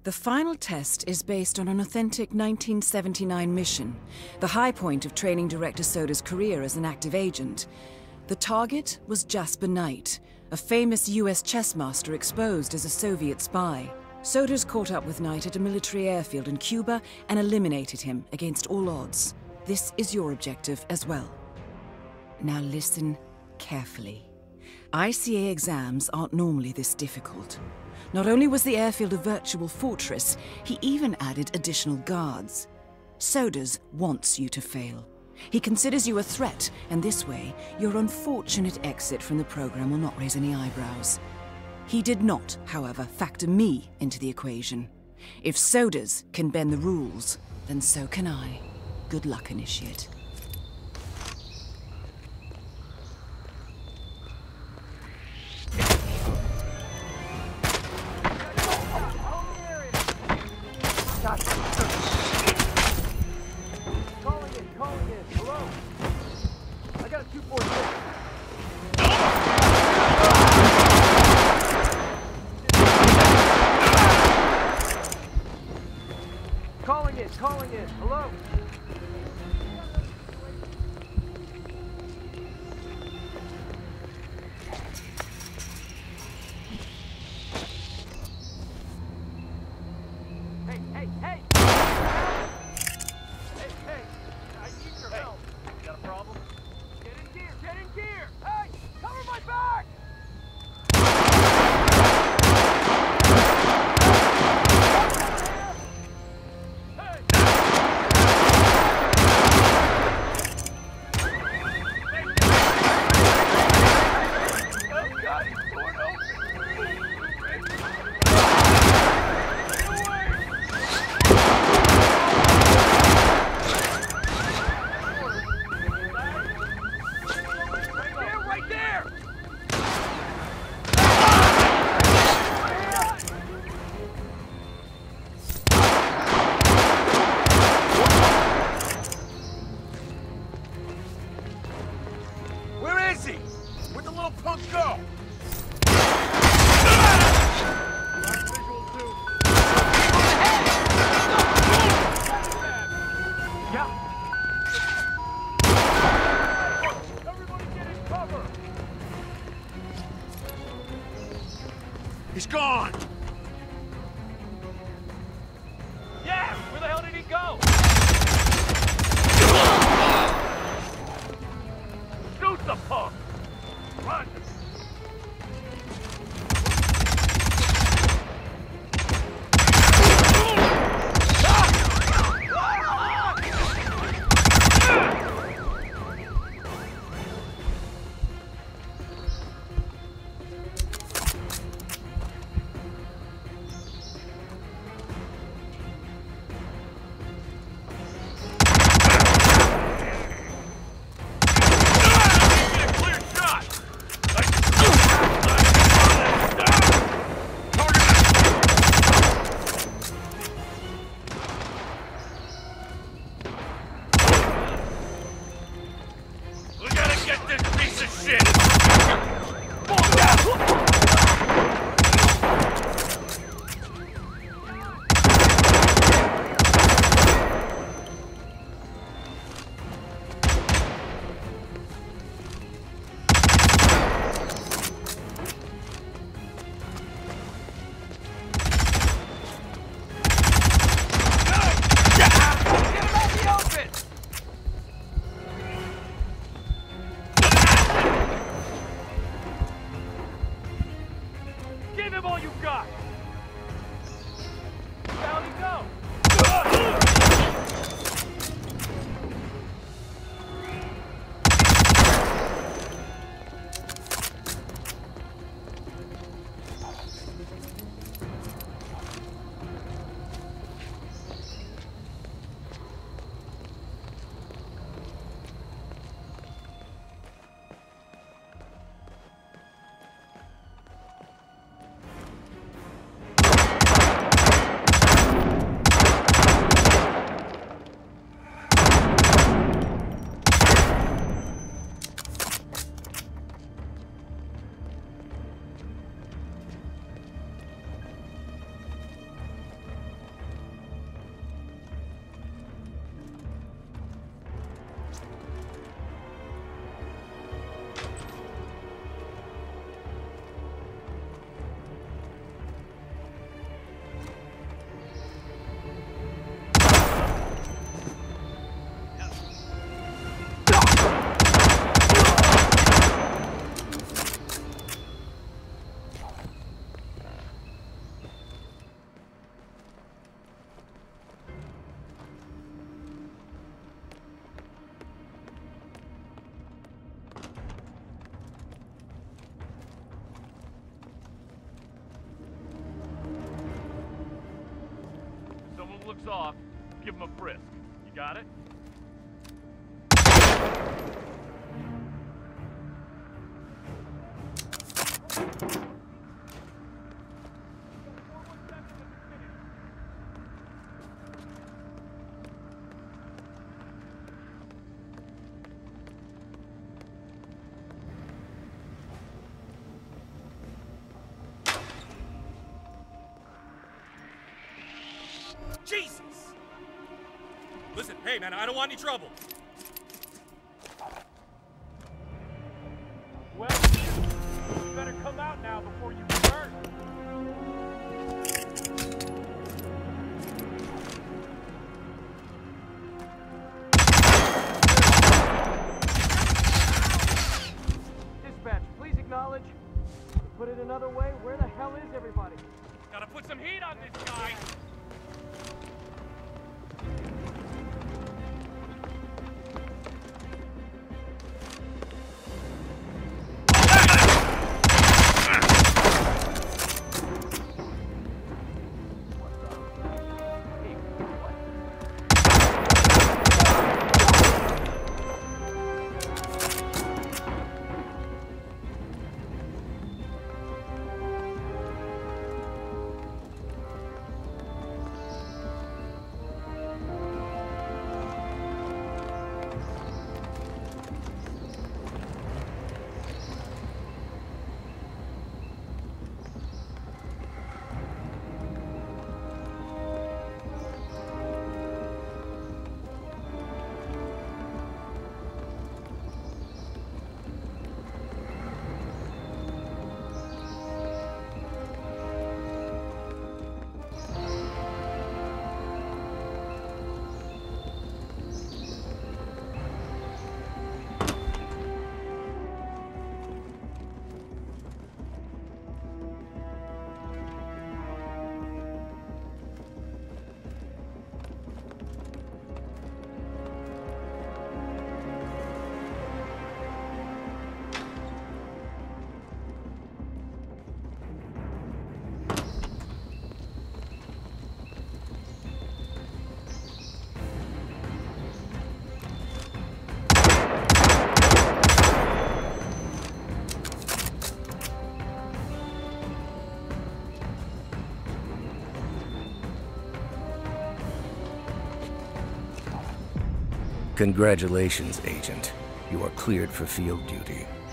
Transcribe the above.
The final test is based on an authentic 1979 mission, the high point of training Director Soda's career as an active agent. The target was Jasper Knight, a famous US chess master exposed as a Soviet spy. Soda's caught up with Knight at a military airfield in Cuba and eliminated him against all odds. This is your objective as well. Now listen carefully. ICA exams aren't normally this difficult. Not only was the airfield a virtual fortress, he even added additional guards. Sodas wants you to fail. He considers you a threat, and this way, your unfortunate exit from the program will not raise any eyebrows. He did not, however, factor me into the equation. If Sodas can bend the rules, then so can I. Good luck, Initiate. Calling in. Hello? I got a 246. Calling in. Hello? Hey! Hey, I need your help. You got a problem? Get in gear! Hey, cover my back! Where'd the little punk go? Yeah. Everybody get in cover. He's gone. Yeah, where the hell did he go? Shoot the punk! Run! takes off, give him a frisk. You got it? Jesus! Listen, hey man, I don't want any trouble. Well, you better come out now before you get hurt. Dispatch, please acknowledge. To put it another way, where the hell is everybody? Gotta put some heat on this guy. Congratulations, Agent. You are cleared for field duty.